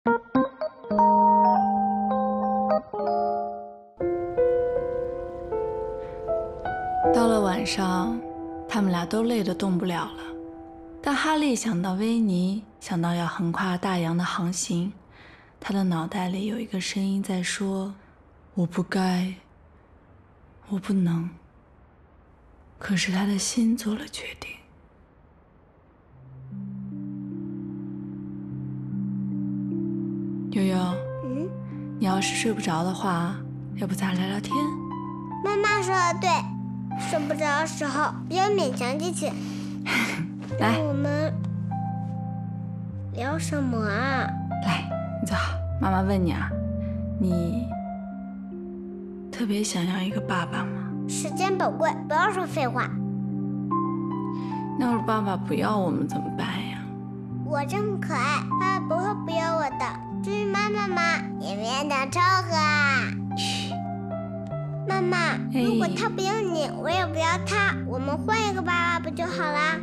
到了晚上，他们俩都累得动不了了。但哈利想到威尼，想到要横跨大洋的航行，他的脑袋里有一个声音在说：“我不该，我不能。”可是他的心做了决定。悠悠，你要是睡不着的话，要不咱俩聊聊天？ 妈妈说的对，睡不着的时候不要勉强自己。 来， 我们聊什么啊？ 来，你坐好。妈妈问你啊，你特别想要一个爸爸吗？ 时间宝贵，不要说废话。 那要是爸爸不要我们怎么办呀？ 我这么可爱，爸爸不会不要我的。至于妈妈嘛，也没等超和啊。 嘘， 妈妈，如果他不要你，我也不要他，我们换一个爸爸不就好啦？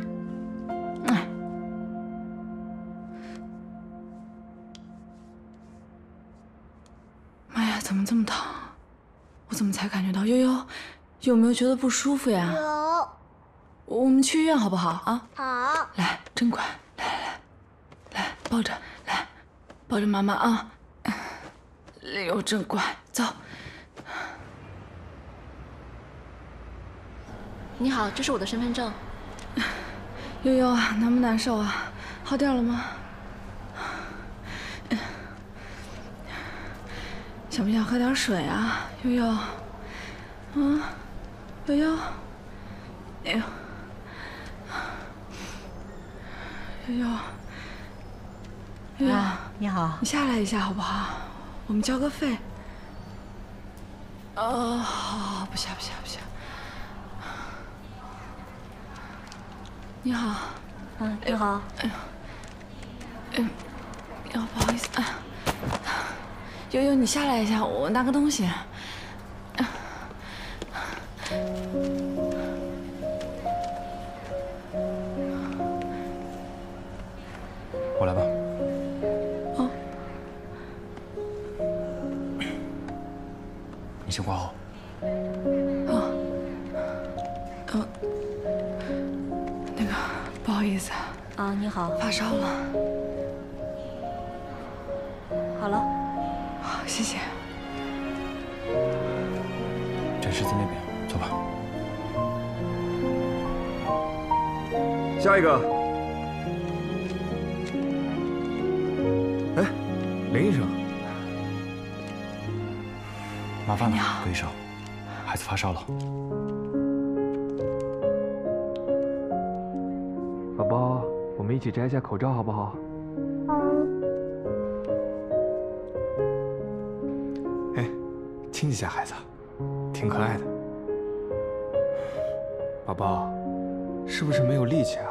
妈呀，怎么这么疼？我怎么才感觉到？悠悠，有没有觉得不舒服呀？ 有。 我们去医院好不好啊？ 好。 来，真乖，来，抱着，来，抱着妈妈啊！哎呦，真乖，走。 你好，这是我的身份证。 悠悠啊，难不难受啊？好点了吗？想不想喝点水啊，悠悠？悠悠，哎呦，悠悠，悠悠， 你好， 你下来一下好不好？我们交个费。好，不下。你好， 你好。 不好意思，悠悠，你下来一下，我拿个东西。 我来吧。你先挂号。 那个，不好意思啊，你好， 发烧了。 好了， 好，谢谢。 诊室在那边，走吧。 下一个。哎，林医生， 麻烦了，葛医生，孩子发烧了。 宝宝，我们一起摘下口罩好不好？哎，亲几下孩子，挺可爱的。宝宝，是不是没有力气啊？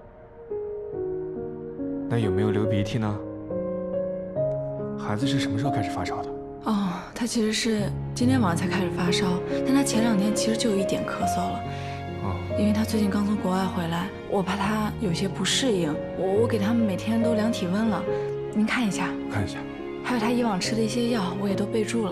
那有没有流鼻涕呢？孩子是什么时候开始发烧的？ 他其实是今天晚上才开始发烧，但他前2天其实就有一点咳嗽了。因为他最近刚从国外回来，我怕他有些不适应，我给他们每天都量体温了，您看一下。 看一下。 还有他以往吃的一些药，我也都备注了。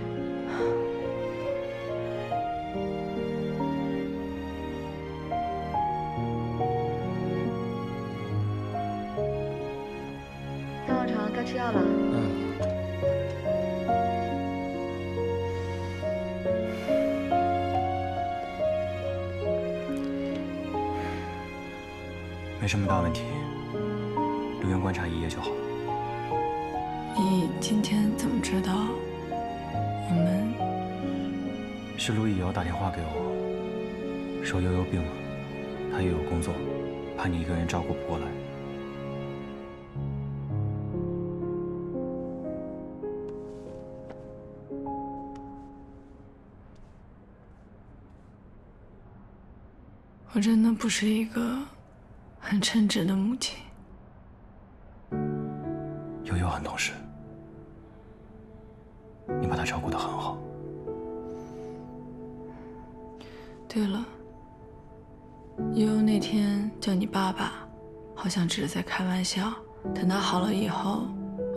大药肠该吃药了。 没什么大问题，留院观察1夜就好了。 你今天怎么知道我们？ 是陆亦瑶打电话给我，说悠悠病了，她也有工作，怕你一个人照顾不过来。 我真的不是一个很称职的母亲。 悠悠很懂事，你把她照顾得很好。 对了，悠悠那天叫你爸爸，好像只是在开玩笑。等他好了以后，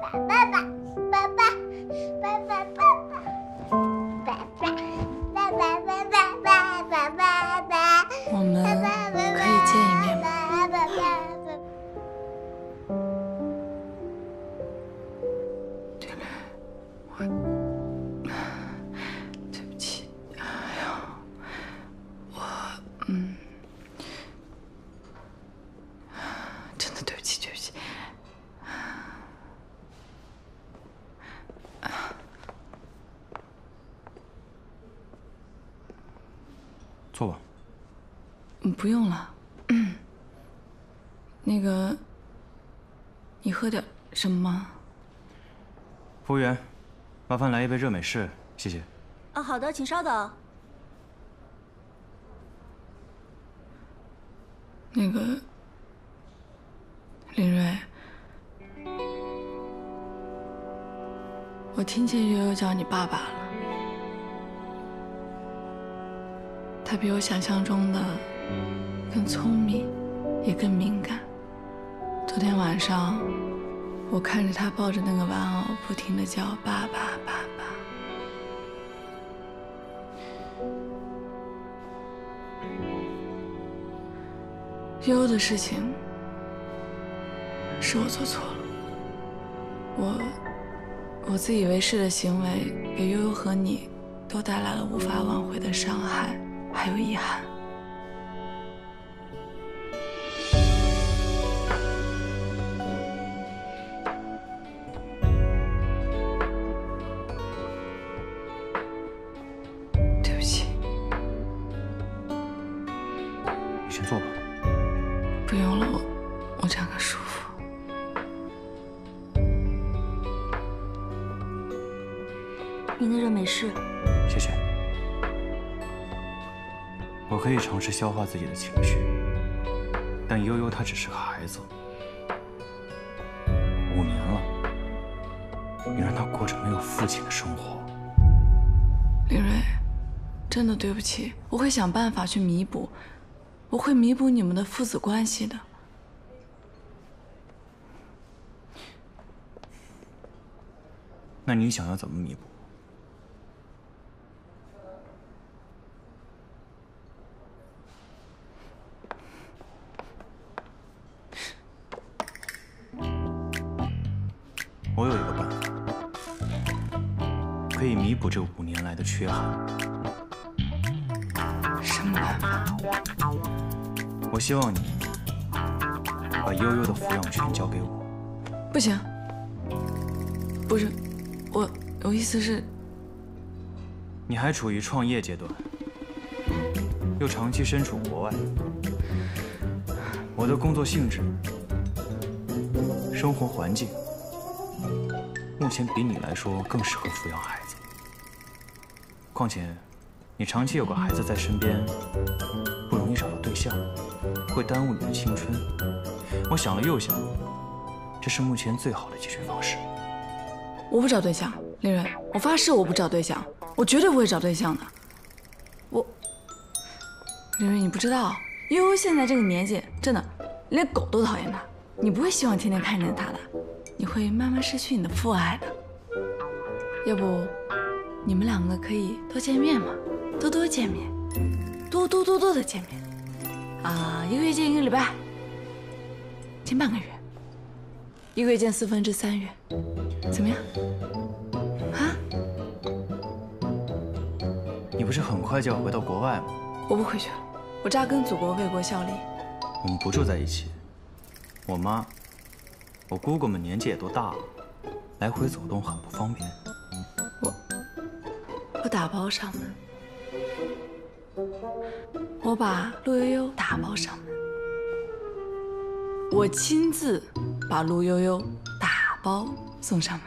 爸，爸爸，爸爸，爸爸，爸爸，爸爸，爸爸，爸爸，爸爸，爸爸， 我们可以见一面吗？对不起，哎呀，真的对不起，对不起。 坐吧。 不用了。那个，你喝。 喝点什么吗？ 服务员，麻烦来一杯热美式，谢谢。 啊，好的，请稍等。 那个，林睿，我听见悠悠叫你爸爸了。他比我想象中的更聪明，也更敏感。昨天晚上，我看着他抱着那个玩偶，不停地叫爸爸爸爸。悠悠的事情是我做错了，我自以为是的行为给悠悠和你都带来了无法挽回的伤害，还有遗憾。对不起。 你先坐吧。 不用了，我这样更舒服。 您的热美式。 谢谢。我可以尝试消化自己的情绪，但悠悠她只是个孩子，5年了，你让她过着没有父亲的生活。 林睿，真的对不起，我会想办法去弥补。我会弥补你们的父子关系的。 那你想要怎么弥补？我有一个办法，可以弥补这5年来的缺憾。 什么办法？ 我希望你把悠悠的抚养权交给我。 不行，不是，我意思是， 你还处于创业阶段，又长期身处国外，我的工作性质、生活环境，目前比你来说更适合抚养孩子。况且，你长期有个孩子在身边，不容易找到对象，会耽误你的青春。我想了又想，这是目前最好的解决方式。 我不找对象，林睿，我发誓我不找对象，我绝对不会找对象的。林睿，你不知道，悠悠现在这个年纪，真的连狗都讨厌他。你不会希望天天看见他的，你会慢慢失去你的父爱的。要不，你们2个可以多见面嘛，多见面，多的见面。1个月见1个礼拜，见半个月，1个月见3/4月，怎么样？啊？ 你不是很快就要回到国外吗？ 我不回去了，我扎根祖国，为国效力。 我们不住在一起，我妈、我姑姑们年纪也都大了，来回走动很不方便。 我打包上门，我把陆悠悠打包上门，我亲自把陆悠悠打包送上门。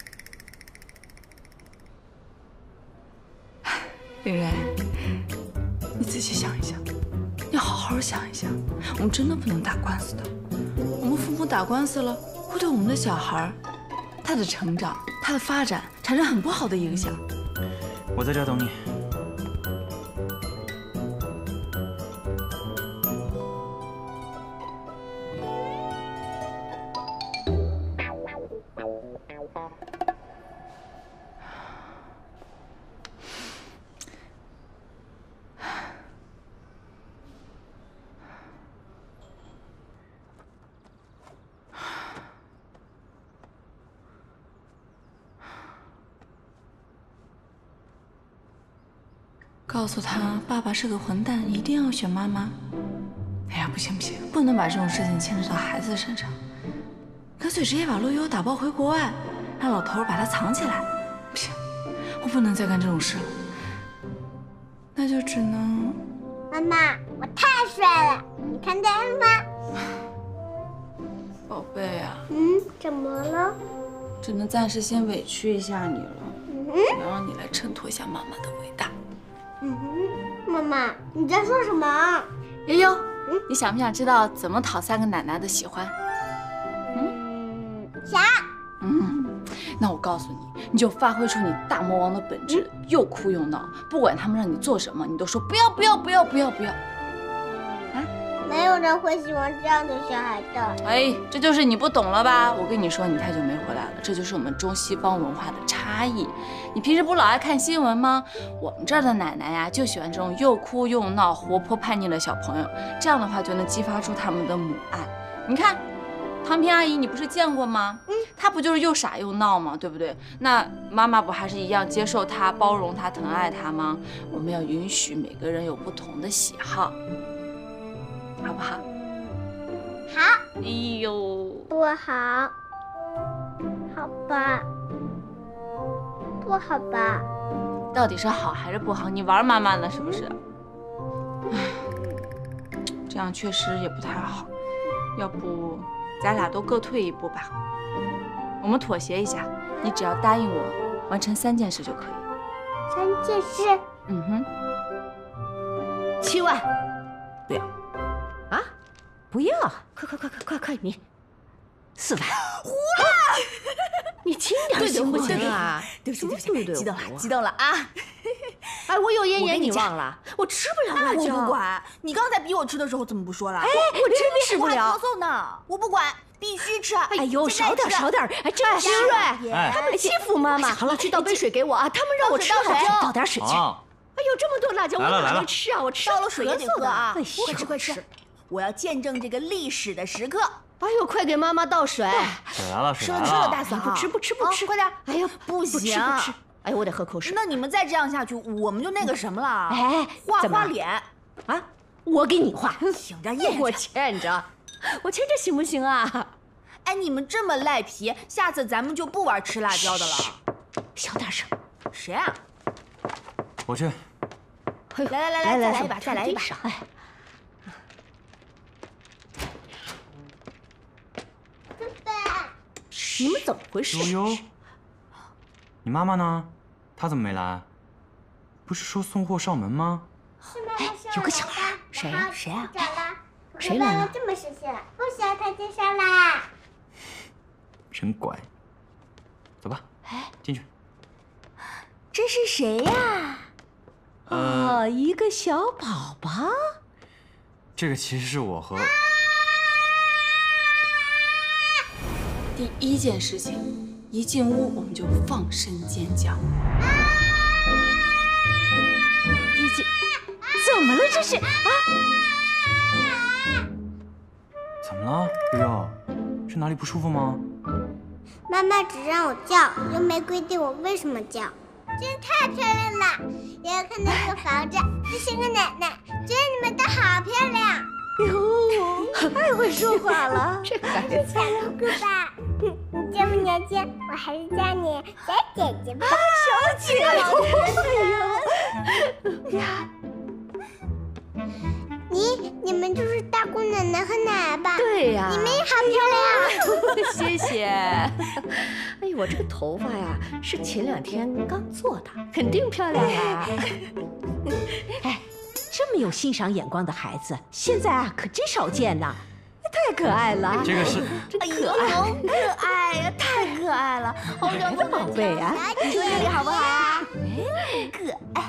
林睿，你仔细想一想，你好好想一想，我们真的不能打官司的。我们父母打官司了，会对我们的小孩，他的成长、他的发展产生很不好的影响。 我在这儿等你。 告诉他，爸爸是个混蛋，一定要选妈妈。哎呀，不行，不能把这种事情牵扯到孩子身上，干脆直接把陆悠悠打包回国外，让老头把他藏起来。不行，我不能再干这种事了。那就只能…… 妈妈，我太帅了，你看见了吗？ 宝贝啊， 怎么了？ 只能暂时先委屈一下你了，要让你来衬托一下妈妈的伟大。 妈妈，你在说什么？ 悠悠，你想不想知道怎么讨3个奶奶的喜欢？ 想。 那我告诉你，你就发挥出你大魔王的本质，又哭又闹，不管他们让你做什么，你都说不要不要不要不要不要。 没有人会喜欢这样的小孩的。 哎，这就是你不懂了吧？我跟你说，你太久没回来了，这就是我们中西方文化的差异。你平时不老爱看新闻吗？我们这儿的奶奶呀，就喜欢这种又哭又闹、活泼叛逆的小朋友，这样的话就能激发出他们的母爱。你看，唐平阿姨，你不是见过吗？她不就是又傻又闹吗？对不对？那妈妈不还是一样接受她、包容她、疼爱她吗？我们要允许每个人有不同的喜好。好不好？ 好。 哎呦， 不好。好吧。不好吧？ 到底是好还是不好？你玩妈妈呢是不是？唉，这样确实也不太好。要不咱俩都各退一步吧？我们妥协一下，你只要答应我完成3件事就可以。 3件事。 7万。 不要。 啊？不要！快，你4万。 胡了！ 你轻点行不行啊？ 对不起，激动了啊！ 哎，我有咽炎，你忘了？我吃不了辣椒。 我不管，你刚才逼我吃的时候怎么不说了？ 哎，我真吃不了。 咳嗽呢，我不管，必须吃。 哎呦，少点。哎，真精锐！他们欺负妈妈。好了，去倒杯水给我啊！他们让我吃倒点水去。哎呦，这么多辣椒，我哪能吃啊？我吃倒了水也得喝啊！快吃！我要见证这个历史的时刻。 哎呦，快给妈妈倒水！ 水来了， 吃了，大嫂， 不吃， 快点！ 哎呀， 不行， 不吃！哎，我得喝口水。 那你们再这样下去，我们就那个什么了？ 哎， 画脸啊！我给你画， 请着验着， 我欠着行不行啊？ 哎，你们这么赖皮，下次咱们就不玩吃辣椒的了。 小点声。 谁啊？ 我去。 来，再来一把。 哎。你们怎么回事？ 悠悠，你妈妈呢？她怎么没来？不是说送货上门吗？ 哎，有个小孩，谁啊？ 谁来了？这么识相，不需要他介绍啦。 真乖。走吧，进去。 这是谁呀？ 哦，一个小宝宝。 这个其实是我和。 第1件事情，一进屋我们就放声尖叫。 怎么了？这是啊？ 怎么了，悠悠？是哪里不舒服吗？ 妈妈只让我叫，又没规定我为什么叫。真太漂亮了！也要看到这个房子，这些个奶奶，觉得你们都好漂亮。 哟，太会说话了，这孩子。 小姑姑吧，你这么年轻，我还是叫你小姐姐吧。 小姐，哎呀， 你们就是大姑奶奶和奶奶吧？ 对呀， 你们也好漂亮。 谢谢。哎呦，我这个头发呀，是前2天刚做的，肯定漂亮啊。哎，这么有欣赏眼光的孩子，现在啊可真少见呐，太可爱了。 这个是， 真可爱， 好可爱呀，太可爱了，好想的宝贝啊， 你注意力好不好啊？哎，可爱。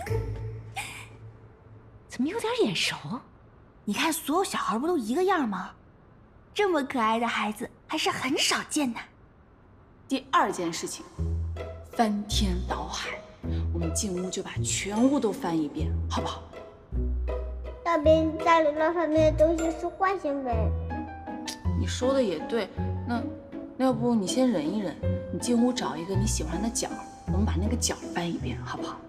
怎么有点眼熟？ 你看，所有小孩不都一个样吗？这么可爱的孩子还是很少见的。 第2件事情，翻天倒海，我们进屋就把全屋都翻一遍，好不好？ 大兵家里乱翻别的东西是坏行为。 你说的也对，那要不你先忍一忍，你进屋找一个你喜欢的角，我们把那个角翻一遍，好不好？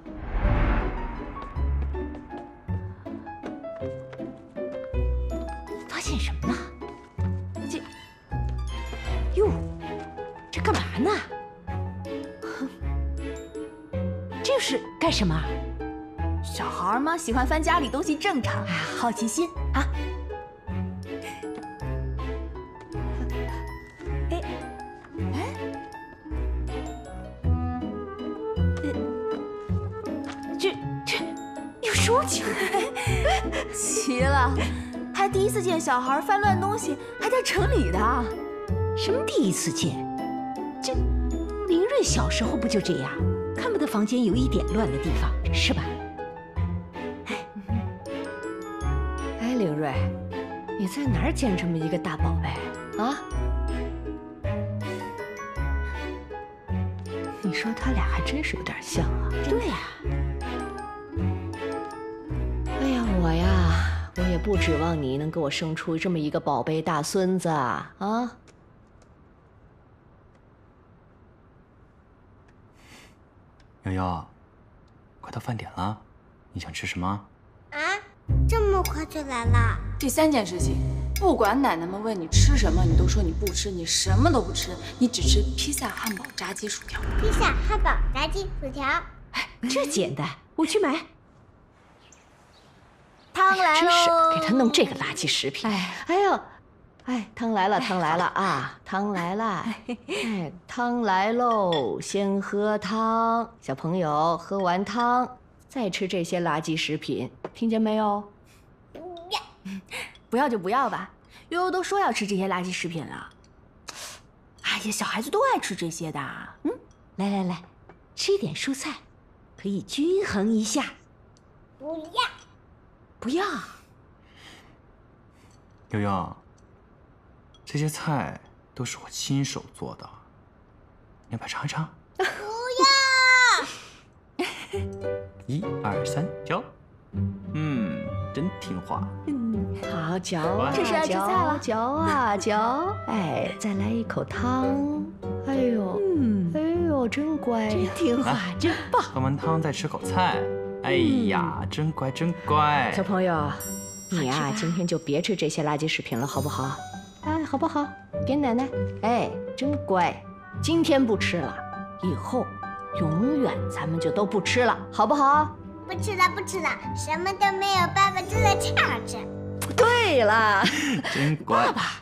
发现什么呢？哟，这干嘛呢？这是干什么？ 小孩嘛，喜欢翻家里东西正常，好奇心啊。 高兴。 奇了，还第一次见小孩翻乱东西，还带城里的。 什么第一次见？这林睿小时候不就这样？看不得房间有一点乱的地方，是吧？哎，林睿，你在哪儿捡这么一个大宝贝啊？你说他俩还真是有点像啊。对呀。哎呀，我也不指望你能给我生出这么一个宝贝大孙子啊！ 悠悠，快到饭点了，你想吃什么？ 啊，这么快就来了？ 第3件事情，不管奶奶们问你吃什么，你都说你不吃，你什么都不吃，你只吃披萨、汉堡、炸鸡、薯条。 披萨、汉堡、炸鸡、薯条。 哎，这简单，我去买。 汤来真是喽！ 给他弄这个垃圾食品。哎呦，哎，汤来了，汤来了啊，汤来了！哎，汤来喽，先喝汤。小朋友喝完汤，再吃这些垃圾食品，听见没有？ 不要就不要吧，悠悠都说要吃这些垃圾食品了。哎呀，小孩子都爱吃这些的。 来来来，吃一点蔬菜，可以均衡一下。 不要。 不要。 悠悠，这些菜都是我亲手做的，你要不要尝一尝？ 不要。 1、2、3，嚼。真听话。 好，嚼啊， 这是要吃菜了， 嚼啊嚼。哎，再来一口汤。哎呦，哎呦，真乖，真听话，真棒。 喝完汤再吃口菜。哎呀，真乖真乖。 小朋友，你呀，今天就别吃这些垃圾食品了，好不好？哎，好不好？给奶奶。哎，真乖，今天不吃了，以后永远咱们就都不吃了，好不好？ 不吃了，不吃了，什么都没有，爸爸就在唱着。 对了， 真乖。 爸爸。